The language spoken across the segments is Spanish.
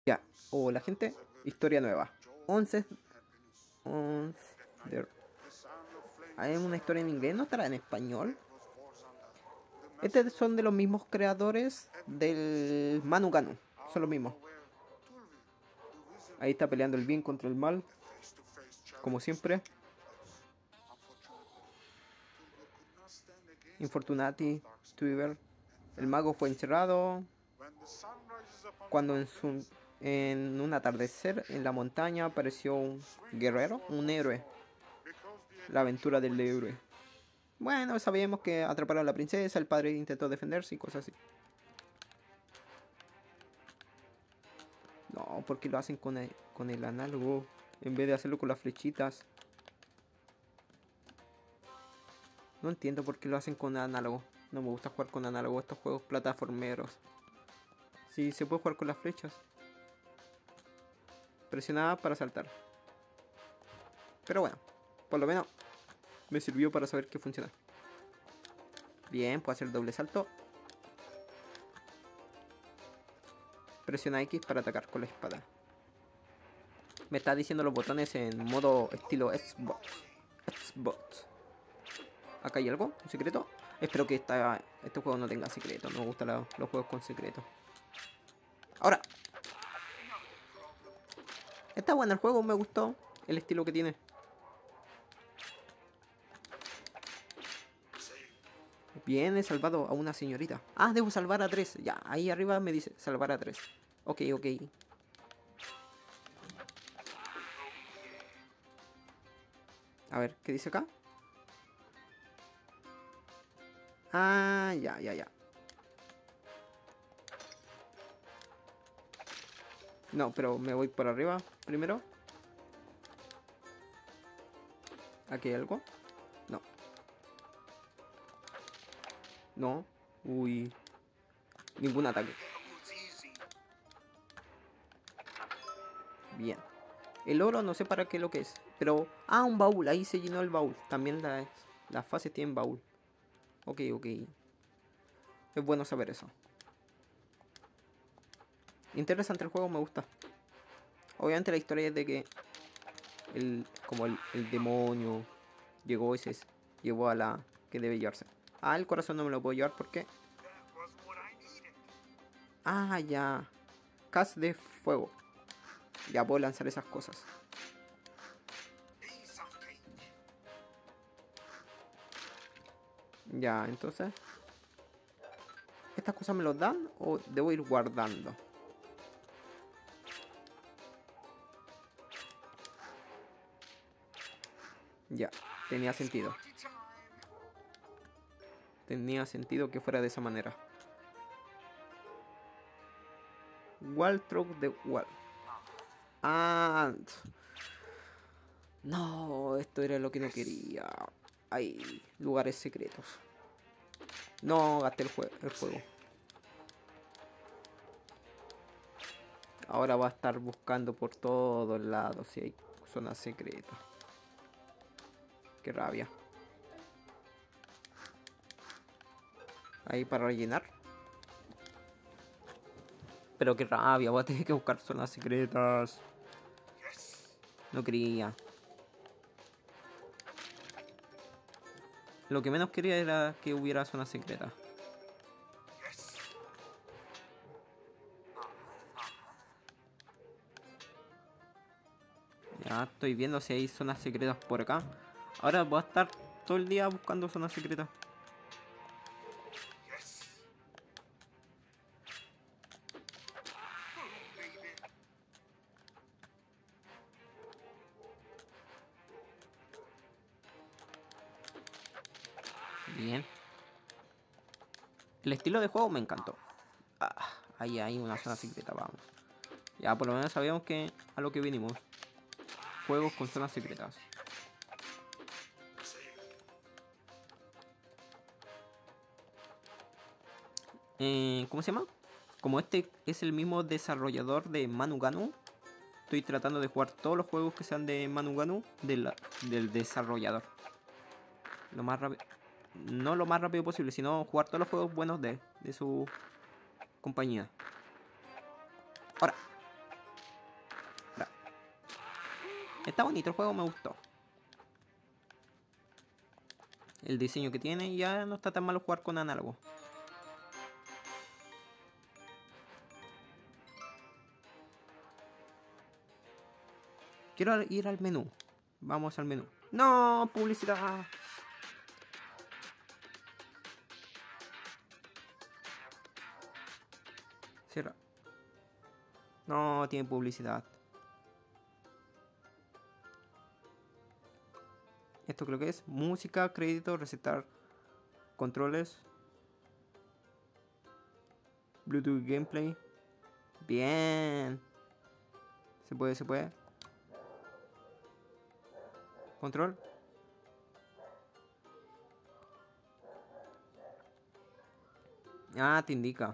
Ya, hola gente, historia nueva. 11. 11 Hay una historia en inglés, ¿no estará en español? Estos son de los mismos creadores del Manu Ganu. Son los mismos. Ahí está peleando el bien contra el mal, como siempre. Infortunati, Twiver. El mago fue encerrado cuando en un atardecer en la montaña apareció un guerrero, un héroe. La aventura del héroe. Bueno, sabíamos que atraparon a la princesa, el padre intentó defenderse y cosas así. No, porque lo hacen con el análogo en vez de hacerlo con las flechitas. No entiendo por qué lo hacen con análogo. No me gusta jugar con análogo estos juegos plataformeros. Sí, se puede jugar con las flechas. Presionada para saltar. Pero bueno, por lo menos me sirvió para saber que funciona. Bien, puedo hacer doble salto. Presiona X para atacar con la espada. Me está diciendo los botones en modo estilo Xbox. ¿Acá hay algo? ¿Un secreto? Espero que este juego no tenga secreto. No me gustan los juegos con secreto. Ahora. Está bueno el juego, me gustó el estilo que tiene. Bien, he salvado a una señorita. Ah, debo salvar a 3. Ya, ahí arriba me dice salvar a 3. Ok. A ver, ¿qué dice acá? Ah, ya. No, pero me voy por arriba primero. ¿Aquí hay algo? No. No. Uy. Ningún ataque. Bien. El oro no sé para qué lo que es. Pero... Ah, un baúl. Ahí se llenó el baúl. También las fases tienen baúl. Ok. Es bueno saber eso. Interesante el juego, me gusta. Obviamente la historia es de que como el demonio llegó y se llevó a la que debe llevarse. Ah, el corazón no me lo puedo llevar porque... Ah, ya. Cas de fuego. Ya puedo lanzar esas cosas. Ya, entonces... ¿Estas cosas me los dan o debo ir guardando? Ya, tenía sentido. Tenía sentido que fuera de esa manera. Wall Truck de Wall. Ah, no, esto era lo que no quería. Hay lugares secretos. No gasté el juego. Ahora va a estar buscando por todos lados si hay zonas secretas. Qué rabia. Ahí para rellenar. Pero qué rabia, voy a tener que buscar zonas secretas. No quería. Lo que menos quería era que hubiera zonas secretas. Ya estoy viendo si hay zonas secretas por acá. Ahora voy a estar todo el día buscando zonas secretas. Bien. El estilo de juego me encantó. Ah, ahí hay una zona secreta, vamos. Ya por lo menos sabíamos que a lo que vinimos. Juegos con zonas secretas. ¿Cómo se llama? Como este es el mismo desarrollador de Manu Ganu, estoy tratando de jugar todos los juegos que sean de Manu Ganu del desarrollador. Lo más rápido. No lo más rápido posible, sino jugar todos los juegos buenos de su compañía. Ahora. Está bonito el juego, me gustó. El diseño que tiene, ya no está tan malo jugar con análogo. Quiero ir al menú. Vamos al menú. ¡No! ¡Publicidad! Cierra. No, tiene publicidad. Esto creo que es música, crédito, recetar controles. Bluetooth gameplay. Bien. Se puede, se puede. Control. Ah, te indica.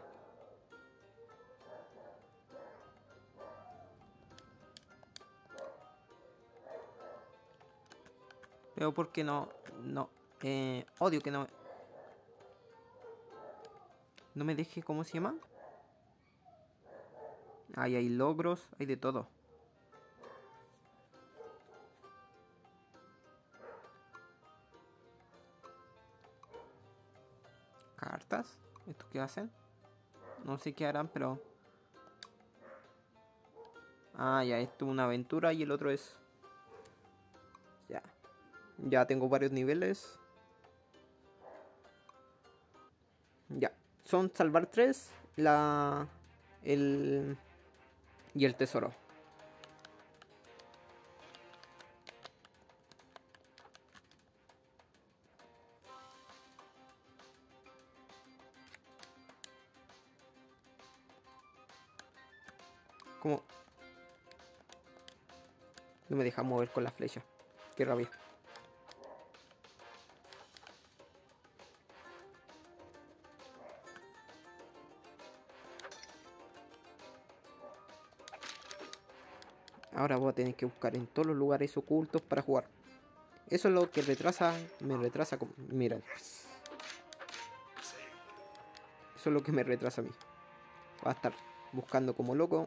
Pero porque no. Odio que no. No me deje, ¿cómo se llama? Ahí hay logros, hay de todo. Cartas. ¿Esto qué hacen? No sé qué harán, pero... Ah, ya, esto es una aventura y el otro es... Ya. Ya tengo varios niveles. Ya. Son salvar 3, y el tesoro. ¿Cómo? No me deja mover con la flecha. Qué rabia. Ahora voy a tener que buscar en todos los lugares ocultos para jugar. Eso es lo que retrasa. Me retrasa. Miren. Eso es lo que me retrasa a mí. Va a estar buscando como loco.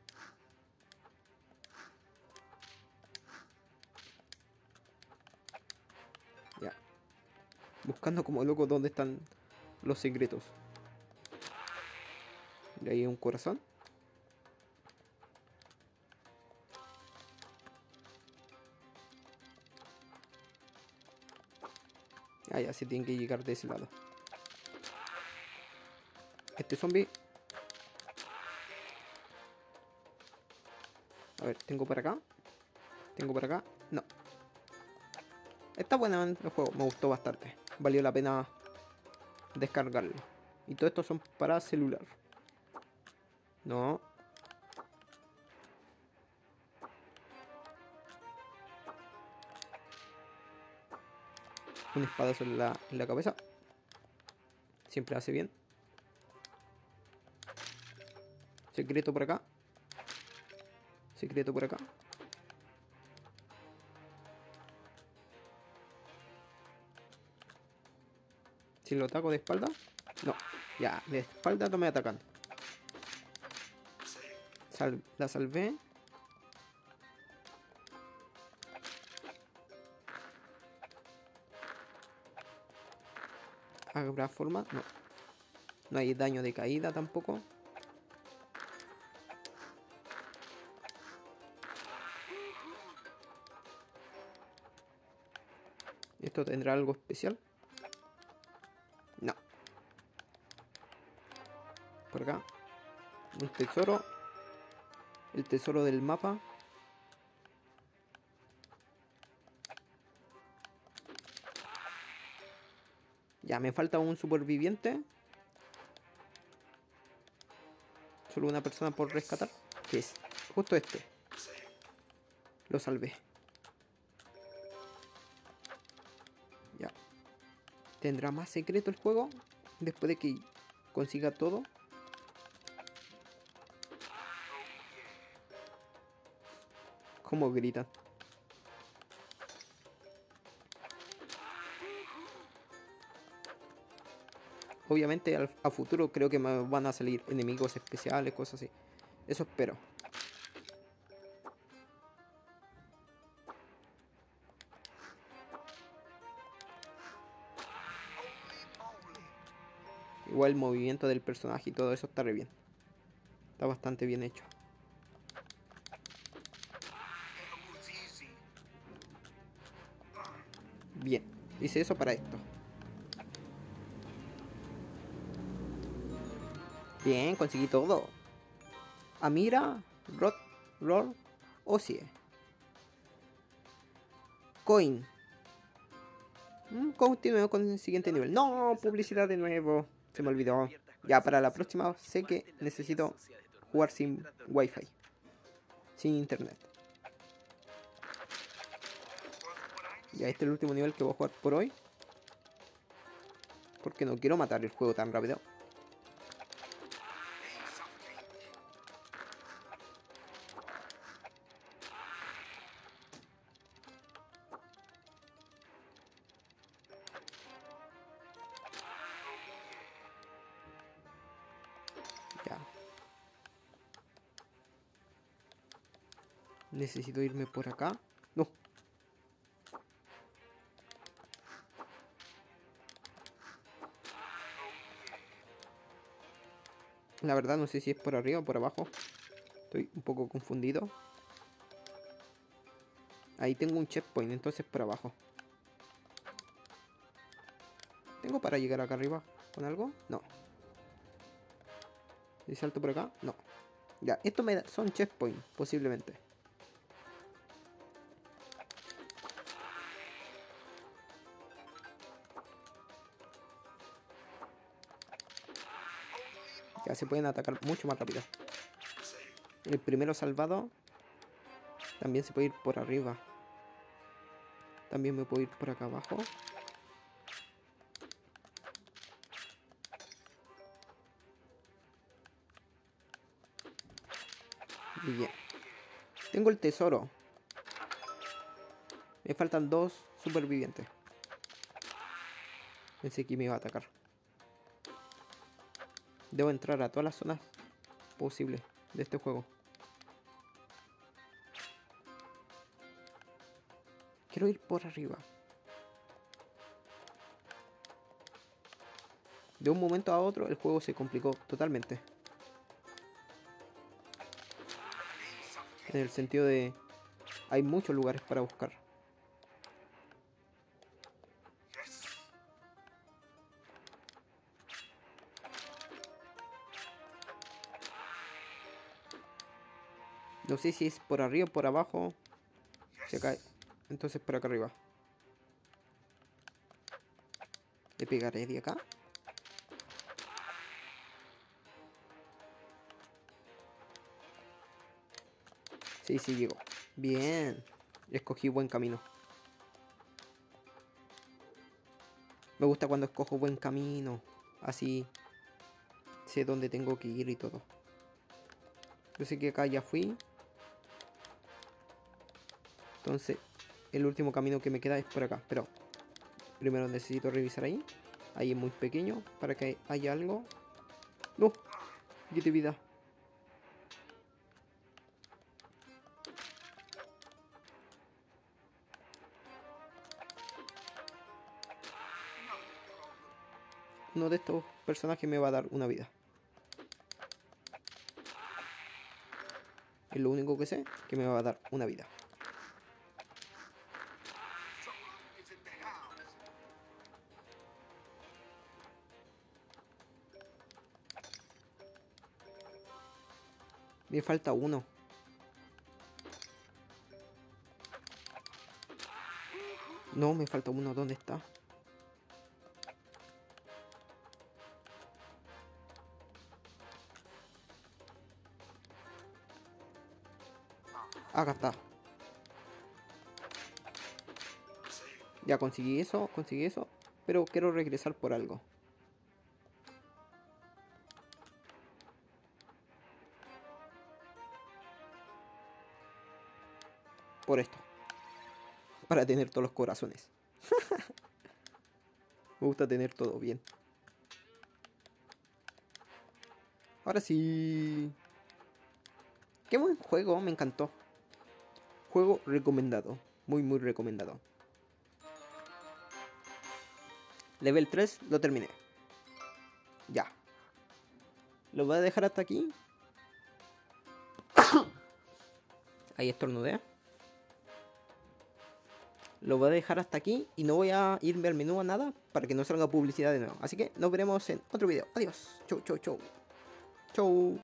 Ya. Buscando como loco dónde están los secretos. Y ahí hay un corazón. Ah, ya se tienen que llegar de ese lado. Este zombie. A ver, tengo para acá. Tengo para acá. No. Está bueno el juego. Me gustó bastante. Valió la pena descargarlo. Y todo esto son para celular. No. Un espadazo en la cabeza. Siempre hace bien. Secreto por acá. Secreto por acá. Si lo ataco de espalda. No. Ya, de espalda no me atacan. La salvé. ¿Habrá forma? No. No hay daño de caída tampoco. ¿Esto tendrá algo especial? No. Por acá. Un tesoro. El tesoro del mapa. Ya, me falta un superviviente. Solo una persona por rescatar. Que es justo este. Lo salvé. Ya. ¿Tendrá más secreto el juego? Después de que consiga todo. ¿Cómo gritan? Obviamente a futuro creo que me van a salir enemigos especiales, cosas así. Eso espero. Igual el movimiento del personaje y todo eso está re bien. Está bastante bien hecho. Bien, hice eso para esto. Bien, conseguí todo. Amira, Rod, Roll, Osie. Coin. Continúo con el siguiente nivel. No, publicidad de nuevo. Se me olvidó. Ya, para la próxima sé que necesito jugar sin wifi. Sin internet. Ya, este es el último nivel que voy a jugar por hoy. Porque no quiero matar el juego tan rápido. Ya. Necesito irme por acá. No. La verdad no sé si es por arriba o por abajo. Estoy un poco confundido. Ahí tengo un checkpoint, entonces por abajo. ¿Tengo para llegar acá arriba con algo? No. ¿Y salto por acá? No. Ya, esto me da, son checkpoints, posiblemente. Ya se pueden atacar mucho más rápido. El primero salvado. También se puede ir por arriba. También me puedo ir por acá abajo. Y bien. Tengo el tesoro. Me faltan 2 supervivientes. Pensé que me iba a atacar. Debo entrar a todas las zonas posibles de este juego. Quiero ir por arriba. De un momento a otro el juego se complicó totalmente. En el sentido de... hay muchos lugares para buscar. No sé si es por arriba o por abajo. Se cae. Entonces por acá arriba. Le pegaré de acá. Sí, sí llego. Bien. Escogí buen camino. Me gusta cuando escojo buen camino. Así sé dónde tengo que ir y todo. Yo sé que acá ya fui. Entonces el último camino que me queda es por acá. Pero primero necesito revisar ahí. Ahí es muy pequeño para que haya algo. No. Quité vida. Uno de estos personajes me va a dar una vida. Es lo único que sé, que me va a dar una vida. Me falta uno. No, me falta uno. ¿Dónde está? Acá está. Ya conseguí eso, pero quiero regresar por algo. Por esto. Para tener todos los corazones. Me gusta tener todo bien. Ahora sí. Qué buen juego, me encantó. Juego recomendado. Muy, muy recomendado. Level 3 lo terminé. Ya. Lo voy a dejar hasta aquí. Ahí estornudé. Lo voy a dejar hasta aquí y no voy a irme al menú a nada para que no salga publicidad de nuevo. Así que nos veremos en otro video. Adiós. Chau, chau, chau. Chau.